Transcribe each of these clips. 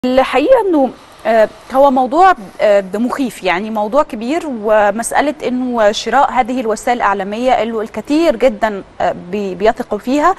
الحقيقة انه هو موضوع مخيف، يعني موضوع كبير، ومسألة انه شراء هذه الوسائل الإعلامية اللي الكثير جدا بيثقوا فيها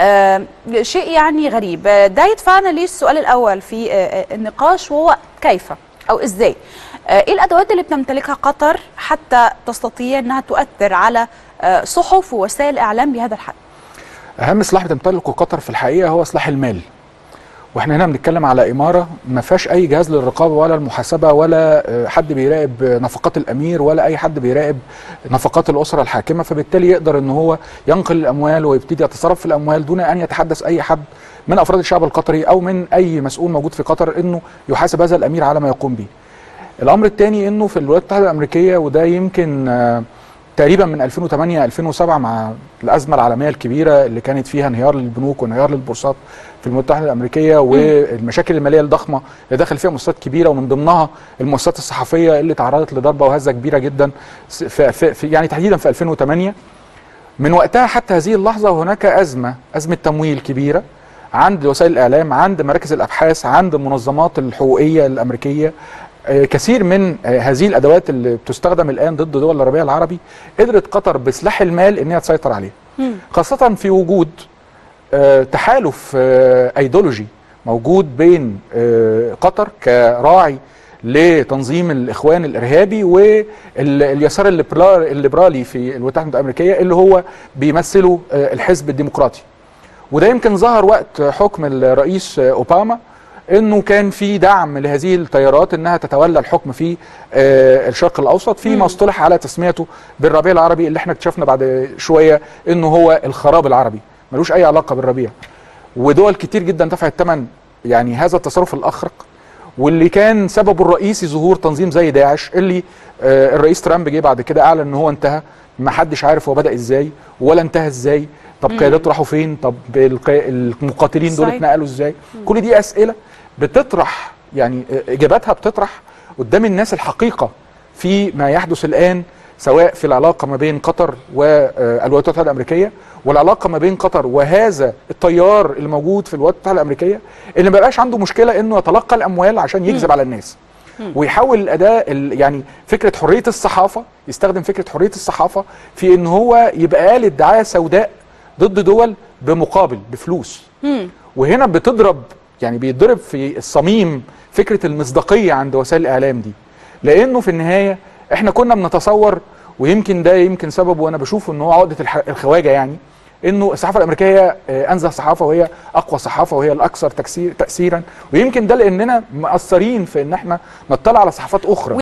شيء يعني غريب. ده يدفعنا للسؤال الأول في النقاش، وهو كيف أو إزاي؟ إيه الأدوات اللي بتمتلكها قطر حتى تستطيع أنها تؤثر على صحف ووسائل إعلام بهذا الحد؟ أهم سلاح بتمتلكه قطر في الحقيقة هو سلاح المال. واحنا هنا بنتكلم على إمارة ما فيهاش أي جهاز للرقابة ولا المحاسبة، ولا حد بيراقب نفقات الأمير، ولا أي حد بيراقب نفقات الأسرة الحاكمة، فبالتالي يقدر إن هو ينقل الأموال ويبتدي يتصرف في الأموال دون أن يتحدث أي حد من أفراد الشعب القطري أو من أي مسؤول موجود في قطر إنه يحاسب هذا الأمير على ما يقوم به. الأمر الثاني إنه في الولايات المتحدة الأمريكية، وده يمكن تقريبا من 2008 2007 مع الأزمة العالمية الكبيرة اللي كانت فيها انهيار للبنوك وانهيار للبورصات في الولايات المتحدة الأمريكية، والمشاكل المالية الضخمة اللي دخل فيها مؤسسات كبيرة، ومن ضمنها المؤسسات الصحفية اللي تعرضت لضربة وهزة كبيرة جدا في يعني تحديدا في 2008. من وقتها حتى هذه اللحظة وهناك أزمة تمويل كبيرة عند وسائل الإعلام، عند مراكز الأبحاث، عند المنظمات الحقوقية الأمريكية. كثير من هذه الادوات اللي بتستخدم الان ضد دول الربيع العربي قدرت قطر بسلاح المال انها تسيطر عليه، خاصه في وجود تحالف ايديولوجي موجود بين قطر كراعي لتنظيم الاخوان الارهابي واليسار الليبرالي في الولايات المتحده الامريكيه اللي هو بيمثله الحزب الديمقراطي. وده يمكن ظهر وقت حكم الرئيس اوباما، انه كان في دعم لهذه التيارات انها تتولى الحكم في الشرق الاوسط، فيما اصطلح على تسميته بالربيع العربي، اللي احنا اكتشفنا بعد شويه انه هو الخراب العربي، ملوش اي علاقه بالربيع. ودول كتير جدا دفعت ثمن يعني هذا التصرف الاخرق، واللي كان سببه الرئيسي ظهور تنظيم زي داعش، اللي الرئيس ترامب جه بعد كده اعلن ان هو انتهى. ما حدش عارف هو بدأ ازاي ولا انتهى ازاي، طب قيادته راحوا فين، طب المقاتلين دول اتنقلوا ازاي. كل دي اسئله بتطرح يعني اجاباتها بتطرح قدام الناس الحقيقه في ما يحدث الان، سواء في العلاقه ما بين قطر والولايات المتحده الامريكيه، والعلاقه ما بين قطر وهذا التيار اللي موجود في الولايات المتحده الامريكيه، اللي ما بقاش عنده مشكله انه يتلقى الاموال عشان يكذب على الناس ويحاول الاداه يعني فكره حريه الصحافه، يستخدم فكره حريه الصحافه في ان هو يبقى آلة دعايه سوداء ضد دول بمقابل بفلوس. وهنا بتضرب يعني بيتضرب في الصميم فكره المصداقيه عند وسائل الاعلام دي، لانه في النهايه احنا كنا بنتصور، ويمكن ده يمكن سببه وانا بشوف ان هو عقده الخواجه، يعني انه الصحافه الامريكيه انزه صحافه وهي اقوى صحافه وهي الاكثر تاثيرا، ويمكن ده لاننا مقصرين في ان احنا نطلع على صحافات اخرى.